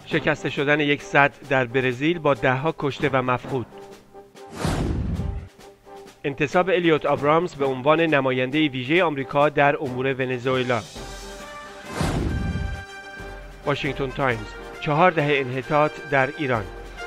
شکسته شدن یک سد در برزیل با دهها کشته و مفقود. انتصاب الیوت آبرامز به عنوان نماینده ویژه آمریکا در امور ونزوئلا. واشنگتن تایمز: 4 دهه انحطاط در ایران.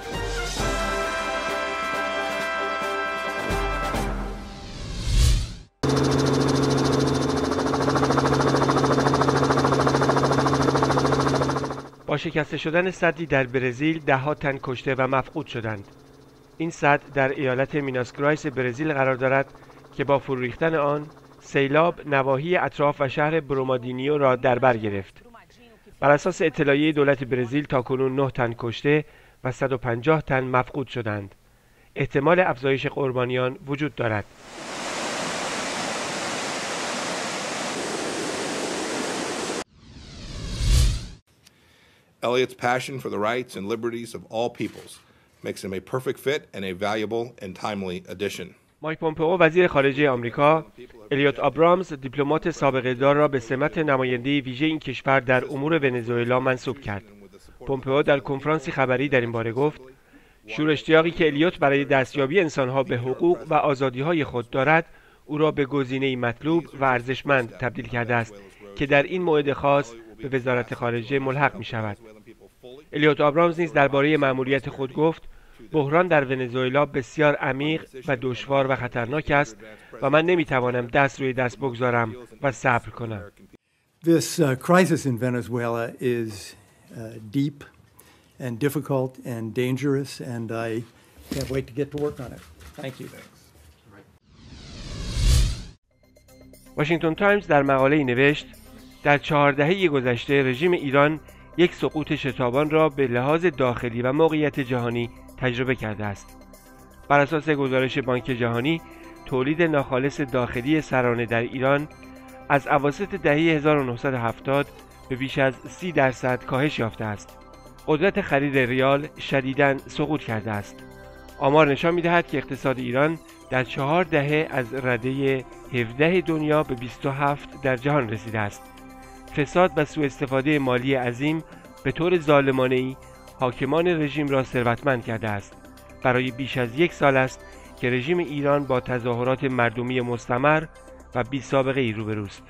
با شکسته شدن سدی در برزیل ده‌ها تن کشته و مفقود شدند. این سد در ایالت میناس گرایس برزیل قرار دارد که با فرو ریختن آن سیلاب نواحی اطراف و شهر برومادینیو را در بر گرفت. بر اساس اطلاعیه دولت برزیل تاکنون 9 تن کشته و 150 تن مفقود شدند. احتمال افزایش قربانیان وجود دارد. Elliot's passion for the rights and liberties of all peoples makes him a perfect fit and a valuable and timely addition. مایک پومپئو وزیر خارجه آمریکا، الیوت آبرامز دیپلمات سابقه دار را به سمت نماینده ویژه این کشور در امور ونزوئلا منصوب کرد. پومپئو در کنفرانسی خبری در این باره گفت: شور اشتیاقی که الیوت برای دستیابی انسانها به حقوق و آزادی‌های خود دارد، او را به گزینه‌ای مطلوب و ارزشمند تبدیل کرده است که در این موعد خاص به وزارت خارجه ملحق می شود. الیوت آبرامز نیز درباره مأموریت خود گفت: بحران در ونزوئلا بسیار عمیق و دشوار و خطرناک است و من نمیتوانم دست روی دست بگذارم و صبر کنم. This crisis in Venezuela is deep and difficult and dangerous and I can't wait to get to work on it. Thank you. واشنگتن تایمز در مقاله‌ای نوشت: در 4 دهه گذشته رژیم ایران یک سقوط شتابان را به لحاظ داخلی و موقعیت جهانی تجربه کرده است. بر اساس گزارش بانک جهانی، تولید ناخالص داخلی سرانه در ایران از اواسط دهه 1970 به بیش از 30% کاهش یافته است. قدرت خرید ریال شدیداً سقوط کرده است. آمار نشان می‌دهد که اقتصاد ایران در 4 دهه از رده 17 دنیا به 27 در جهان رسیده است. فساد و سوء استفاده مالی عظیم به طور ظالمانه‌ای حاکمان رژیم را ثروتمند کرده است. برای بیش از 1 سال است که رژیم ایران با تظاهرات مردمی مستمر و بی‌سابقه‌ای روبروست.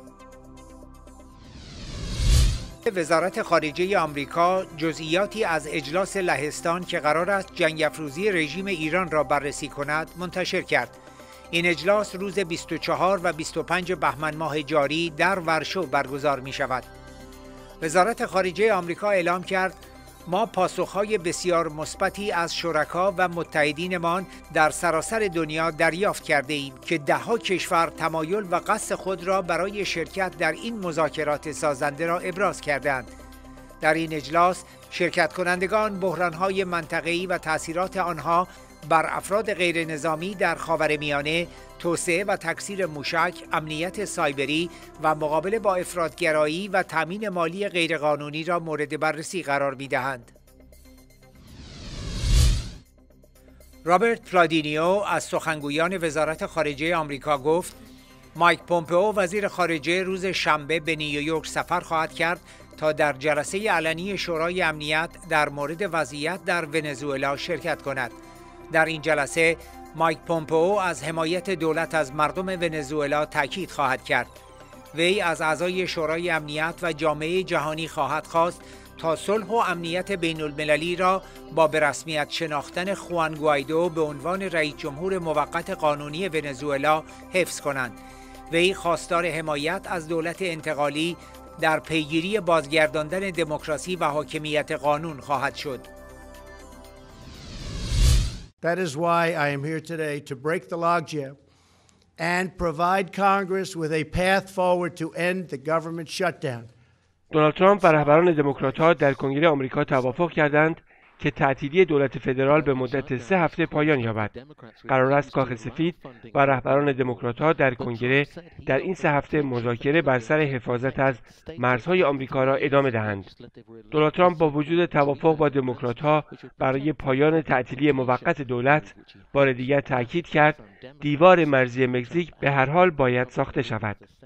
وزارت خارجه آمریکا جزئیاتی از اجلاس لهستان که قرار است جنگ افروزی رژیم ایران را بررسی کند منتشر کرد. این اجلاس روز 24 و 25 بهمن ماه جاری در ورشو برگزار می شود. وزارت خارجه آمریکا اعلام کرد: ما پاسخهای بسیار مثبتی از شرکا و متحدینمان در سراسر دنیا دریافت کرده ایم که 10 کشور تمایل و قصد خود را برای شرکت در این مذاکرات سازنده را ابراز کردند. در این اجلاس شرکت کنندگان بحرانهای منطقه‌ای و تأثیرات آنها بر افراد غیر نظامی در خاورمیانه، توسعه و تکثیر موشک، امنیت سایبری و مقابله با افراطگرایی و تامین مالی غیرقانونی را مورد بررسی قرار می‌دهند. رابرت پلادینیو از سخنگویان وزارت خارجه آمریکا گفت: مایک پومپئو وزیر خارجه روز شنبه به نیویورک سفر خواهد کرد تا در جلسه علنی شورای امنیت در مورد وضعیت در ونزوئلا شرکت کند. در این جلسه مایک پومپئو از حمایت دولت از مردم ونزوئلا تاکید خواهد کرد. وی از اعضای شورای امنیت و جامعه جهانی خواهد خواست تا صلح و امنیت بین المللی را با به رسمیت شناختن خوان گوایدو به عنوان رئیس جمهور موقت قانونی ونزوئلا حفظ کنند. وی خواستار حمایت از دولت انتقالی در پیگیری بازگرداندن دموکراسی و حاکمیت قانون خواهد شد. That is why I am here today to break the logjam and provide Congress with a path forward to end the government shutdown. دونالد ترامپ و رهبران دموکرات‌ها در کنگره آمریکا توافق کردند که تعطیلی دولت فدرال به مدت 3 هفته پایان یابد. قرار است کاخ سفید و رهبران دموکرات‌ها در کنگره در این 3 هفته مذاکره بر سر حفاظت از مرزهای آمریکا را ادامه دهند. دونالد ترامپ با وجود توافق با دموکرات‌ها برای پایان تعطیلی موقت دولت بار دیگر تاکید کرد دیوار مرزی مکزیک به هر حال باید ساخته شود.